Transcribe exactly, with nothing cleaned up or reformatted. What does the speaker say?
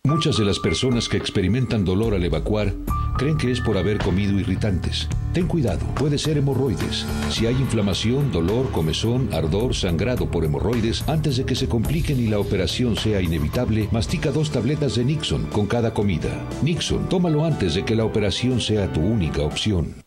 Muchas de las personas que experimentan dolor al evacuar creen que es por haber comido irritantes. Ten cuidado, puede ser hemorroides. Si hay inflamación, dolor, comezón, ardor, sangrado por hemorroides, antes de que se compliquen y la operación sea inevitable, mastica dos tabletas de Nixon con cada comida. Nixon, tómalo antes de que la operación sea tu única opción.